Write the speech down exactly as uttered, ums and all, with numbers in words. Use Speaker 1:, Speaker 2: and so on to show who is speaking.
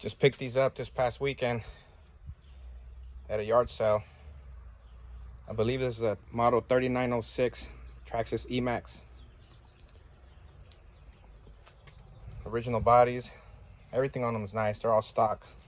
Speaker 1: Just picked these up this past weekend at a yard sale. I believe this is a model thirty-nine oh six Traxxas E-Maxx. Original bodies. Everything on them is nice. They're all stock.